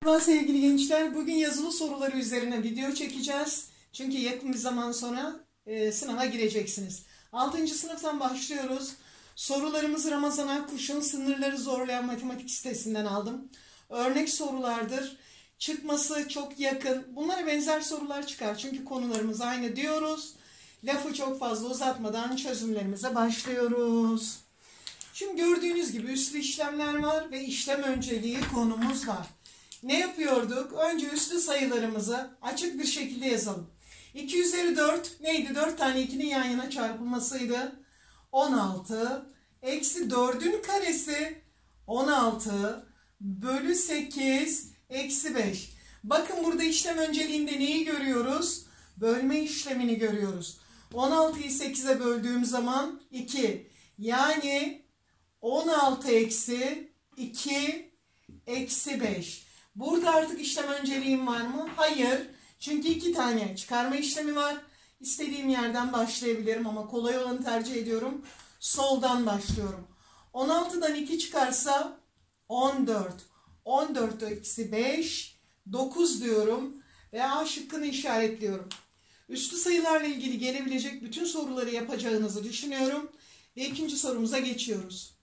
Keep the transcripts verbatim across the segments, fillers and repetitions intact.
Merhaba sevgili gençler. Bugün yazılı soruları üzerine video çekeceğiz. Çünkü yakın bir zaman sonra e, sınava gireceksiniz. altıncı sınıftan başlıyoruz. Sorularımızı Ramazan Akkuş'un Sınırları Zorlayan Matematik sitesinden aldım. Örnek sorulardır. Çıkması çok yakın. Bunlara benzer sorular çıkar. Çünkü konularımız aynı diyoruz. Lafı çok fazla uzatmadan çözümlerimize başlıyoruz. Şimdi gördüğünüz gibi üslü işlemler var ve işlem önceliği konumuz var. Ne yapıyorduk? Önce üslü sayılarımızı açık bir şekilde yazalım. iki üzeri dört neydi? dört tane ikinin yan yana çarpılmasıydı. on altı eksi dördün karesi on altı bölü sekiz eksi beş. Bakın burada işlem önceliğinde neyi görüyoruz? Bölme işlemini görüyoruz. on altıyı sekize böldüğüm zaman iki. Yani on altı eksi iki eksi beş. Burada artık işlem önceliğim var mı? Hayır. Çünkü iki tane çıkarma işlemi var. İstediğim yerden başlayabilirim ama kolay olanı tercih ediyorum. Soldan başlıyorum. on altıdan iki çıkarsa on dört. on dört eksi beş, dokuz diyorum ve A şıkkını işaretliyorum. Üslü sayılarla ilgili gelebilecek bütün soruları yapacağınızı düşünüyorum. Ve ikinci sorumuza geçiyoruz.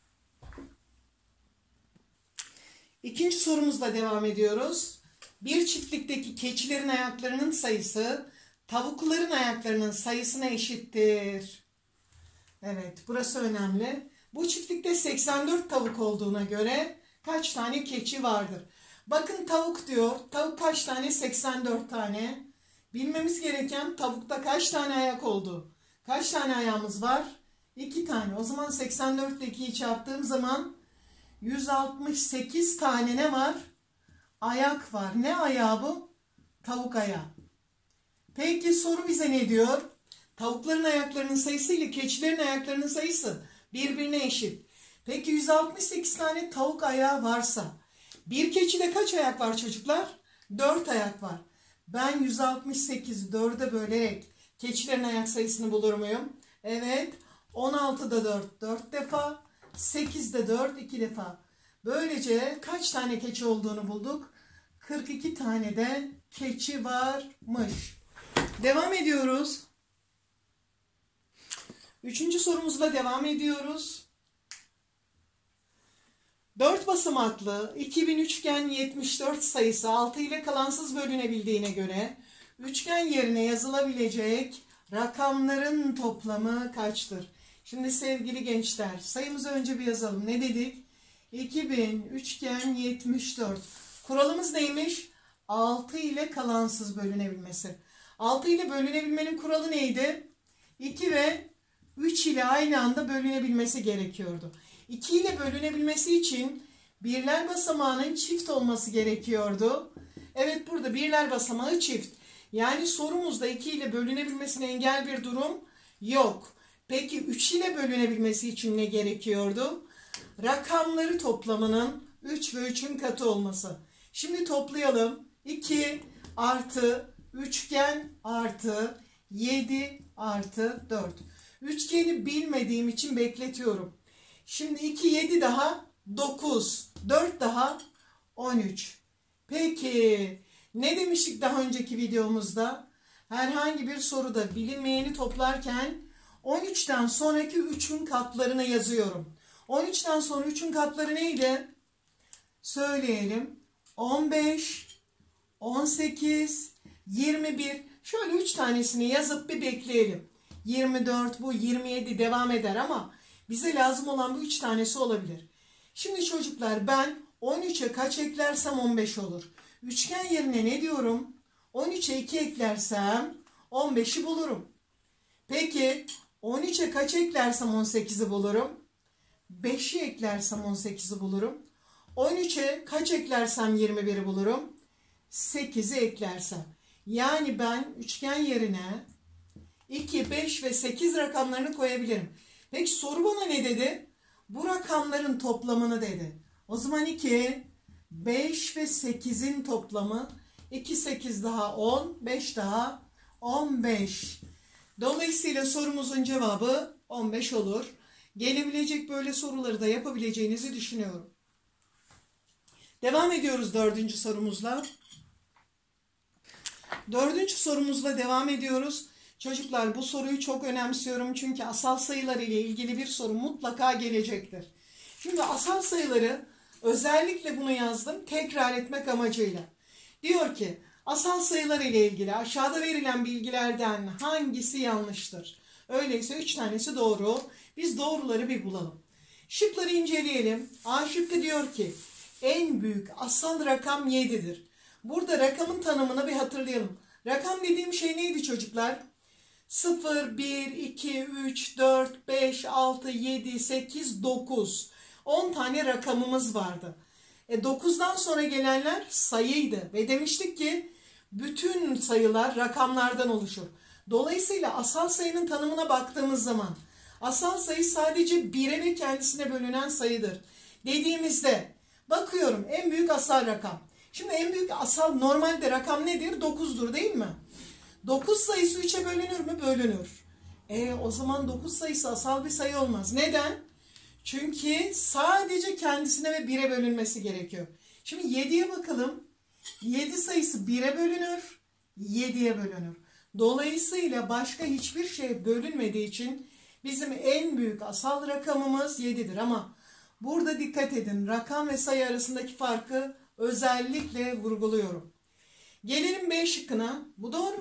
İkinci sorumuzla devam ediyoruz. Bir çiftlikteki keçilerin ayaklarının sayısı tavukların ayaklarının sayısına eşittir. Evet, burası önemli. Bu çiftlikte seksen dört tavuk olduğuna göre kaç tane keçi vardır? Bakın tavuk diyor. Tavuk kaç tane? seksen dört tane. Bilmemiz gereken tavukta kaç tane ayak oldu? Kaç tane ayağımız var? iki tane. O zaman seksen dört ile ikiyi çarptığım zaman yüz altmış sekiz tane ne var? Ayak var. Ne ayağı bu? Tavuk ayağı. Peki soru bize ne diyor? Tavukların ayaklarının sayısı ile keçilerin ayaklarının sayısı birbirine eşit. Peki yüz altmış sekiz tane tavuk ayağı varsa bir keçide kaç ayak var çocuklar? dört ayak var. Ben yüz altmış sekizi dörde bölerek keçilerin ayak sayısını bulur muyum? Evet. on altıda dört, dört defa. sekizde dört, iki defa. Böylece kaç tane keçi olduğunu bulduk? kırk iki tane de keçi varmış. Devam ediyoruz. Üçüncü sorumuzla devam ediyoruz. dört basamaklı iki bin üçgen yetmiş dört sayısı altı ile kalansız bölünebildiğine göre üçgen yerine yazılabilecek rakamların toplamı kaçtır? Şimdi sevgili gençler, sayımızı önce bir yazalım. Ne dedik? iki bin üçgen yetmiş dört. Kuralımız neymiş? altı ile kalansız bölünebilmesi. altı ile bölünebilmenin kuralı neydi? iki ve üç ile aynı anda bölünebilmesi gerekiyordu. iki ile bölünebilmesi için birler basamağının çift olması gerekiyordu. Evet, burada birler basamağı çift. Yani sorumuzda iki ile bölünebilmesine engel bir durum yok. Peki üç ile bölünebilmesi için ne gerekiyordu? Rakamları toplamının üç ve üçün katı olması. Şimdi toplayalım. iki artı üçgen artı yedi artı dört. Üçgeni bilmediğim için bekletiyorum. Şimdi iki, yedi daha dokuz. dört daha on üç. Peki ne demiştik daha önceki videomuzda? Herhangi bir soruda bilinmeyeni toplarken on üçten sonraki üçün katlarını yazıyorum. on üçten sonra üçün katları neydi? Söyleyelim. on beş, on sekiz, yirmi bir. Şöyle üç tanesini yazıp bir bekleyelim. yirmi dört bu, yirmi yedi devam eder ama bize lazım olan bu üç tanesi olabilir. Şimdi çocuklar ben on üçe kaç eklersem on beş olur. Üçgen yerine ne diyorum? on üçe iki eklersem on beşi bulurum. Peki on üçe kaç eklersem on sekizi bulurum? beşi eklersem on sekizi bulurum. on üçe kaç eklersem yirmi biri bulurum? sekizi eklersem. Yani ben üçgen yerine iki, beş ve sekiz rakamlarını koyabilirim. Peki soru bana ne dedi? Bu rakamların toplamını dedi. O zaman iki, beş ve sekizin toplamı iki, sekiz daha on, beş daha on beş. Dolayısıyla sorumuzun cevabı on beş olur. Gelebilecek böyle soruları da yapabileceğinizi düşünüyorum. Devam ediyoruz dördüncü sorumuzla. Dördüncü sorumuzla devam ediyoruz. Çocuklar bu soruyu çok önemsiyorum çünkü asal sayılar ile ilgili bir soru mutlaka gelecektir. Şimdi asal sayıları özellikle bunu yazdım tekrar etmek amacıyla. Diyor ki asal sayılar ile ilgili aşağıda verilen bilgilerden hangisi yanlıştır? Öyleyse üç tanesi doğru. Biz doğruları bir bulalım. Şıkları inceleyelim. A şıkkı diyor ki en büyük asal rakam yedidir. Burada rakamın tanımını bir hatırlayalım. Rakam dediğim şey neydi çocuklar? sıfır, bir, iki, üç, dört, beş, altı, yedi, sekiz, dokuz. on tane rakamımız vardı. E dokuzdan sonra gelenler sayıydı. Ve demiştik ki bütün sayılar rakamlardan oluşur. Dolayısıyla asal sayının tanımına baktığımız zaman asal sayı sadece bire ve kendisine bölünen sayıdır. Dediğimizde bakıyorum en büyük asal rakam. Şimdi en büyük asal normalde rakam nedir? dokuzdur değil mi? dokuz sayısı üçe bölünür mü? Bölünür. E o zaman dokuz sayısı asal bir sayı olmaz. Neden? Çünkü sadece kendisine ve bire bölünmesi gerekiyor. Şimdi yediye bakalım. yedi sayısı bire bölünür, yediye bölünür. Dolayısıyla başka hiçbir şey bölünmediği için bizim en büyük asal rakamımız yedidir. Ama burada dikkat edin, rakam ve sayı arasındaki farkı özellikle vurguluyorum. Gelelim B şıkkına. Bu doğru.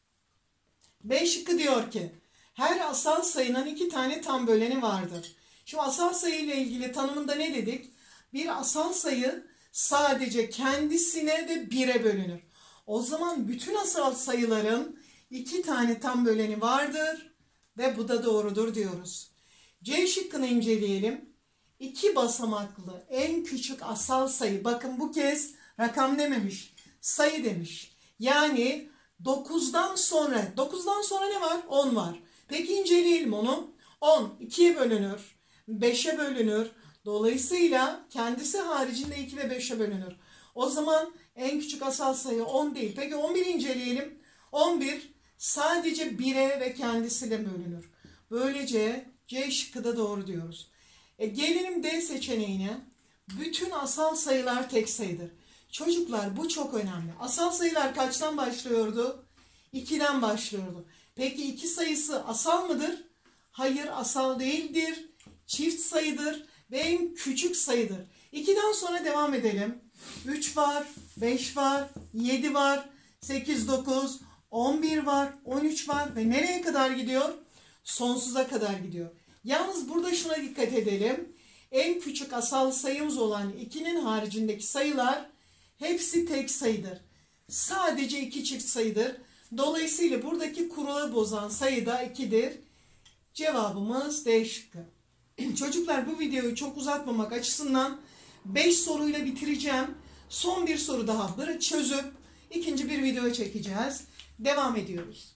B şıkkı diyor ki her asal sayının iki tane tam böleni vardır. Şimdi asal sayı ile ilgili tanımında ne dedik? Bir asal sayı sadece kendisine ve bire bölünür. O zaman bütün asal sayıların iki tane tam böleni vardır ve bu da doğrudur diyoruz. C şıkkını inceleyelim. İki basamaklı en küçük asal sayı, bakın bu kez rakam dememiş, sayı demiş. Yani dokuzdan sonra, dokuzdan sonra ne var? on var. Peki inceleyelim onu. on ikiye bölünür, beşe bölünür. Dolayısıyla kendisi haricinde iki ve beşe bölünür. O zaman en küçük asal sayı on değil. Peki on biri inceleyelim. on bir sadece bire ve kendisiyle bölünür. Böylece C şıkkı da doğru diyoruz. E gelelim D seçeneğine. Bütün asal sayılar tek sayıdır. Çocuklar bu çok önemli. Asal sayılar kaçtan başlıyordu? ikiden başlıyordu. Peki iki sayısı asal mıdır? Hayır, asal değildir. Çift sayıdır ve en küçük sayıdır. ikiden sonra devam edelim. üç var, beş var, yedi var, sekiz, dokuz, on bir var, on üç var ve nereye kadar gidiyor? Sonsuza kadar gidiyor. Yalnız burada şuna dikkat edelim. En küçük asal sayımız olan ikinin haricindeki sayılar hepsi tek sayıdır. Sadece iki çift sayıdır. Dolayısıyla buradaki kuralı bozan sayı da ikidir. Cevabımız D şıkkı. Çocuklar bu videoyu çok uzatmamak açısından beş soruyla bitireceğim. Son bir soru daha çözüp ikinci bir video çekeceğiz. Devam ediyoruz.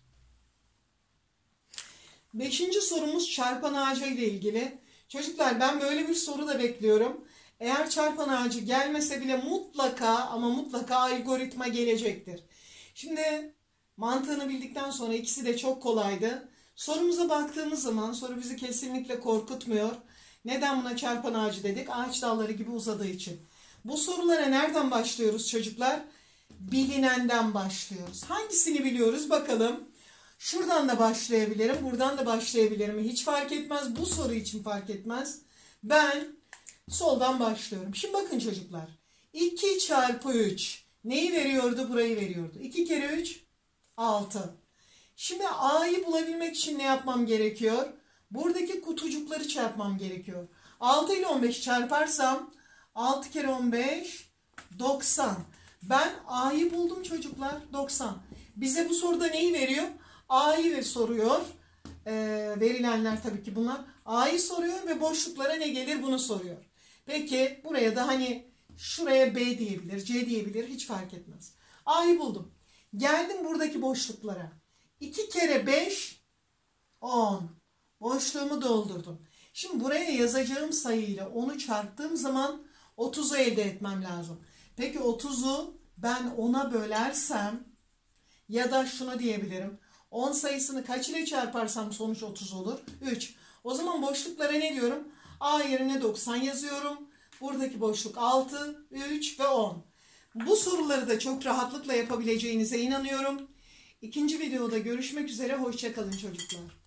Beşinci sorumuz çarpan ağacı ile ilgili. Çocuklar ben böyle bir soru da bekliyorum. Eğer çarpan ağacı gelmese bile mutlaka ama mutlaka algoritma gelecektir. Şimdi mantığını bildikten sonra ikisi de çok kolaydı. Sorumuza baktığımız zaman soru bizi kesinlikle korkutmuyor. Neden buna çarpan ağacı dedik? Ağaç dalları gibi uzadığı için. Bu sorulara nereden başlıyoruz çocuklar? Bilinenden başlıyoruz. Hangisini biliyoruz bakalım. Şuradan da başlayabilirim, buradan da başlayabilirim. Hiç fark etmez. Bu soru için fark etmez. Ben soldan başlıyorum. Şimdi bakın çocuklar. iki çarpı üç neyi veriyordu? Burayı veriyordu. iki kere üç, altı. Şimdi A'yı bulabilmek için ne yapmam gerekiyor? Buradaki kutucukları çarpmam gerekiyor. altı ile on beş çarparsam altı kere on beş, doksan. Ben A'yı buldum çocuklar. doksan. Bize bu soruda neyi veriyor? A'yı ve soruyor. Ee, verilenler tabii ki bunlar. A'yı soruyor ve boşluklara ne gelir bunu soruyor. Peki buraya da hani şuraya B diyebilir, C diyebilir, hiç fark etmez. A'yı buldum. Geldim buradaki boşluklara. iki kere beş, on. Boşluğumu doldurdum. Şimdi buraya yazacağım sayıyla onu çarptığım zaman otuzu elde etmem lazım. Peki otuzu ben ona bölersem ya da şunu diyebilirim. on sayısını kaç ile çarparsam sonuç otuz olur? üç. O zaman boşluklara ne diyorum? A yerine doksan yazıyorum. Buradaki boşluk altı, üç ve on. Bu soruları da çok rahatlıkla yapabileceğinize inanıyorum. İkinci videoda görüşmek üzere. Hoşça kalın çocuklar.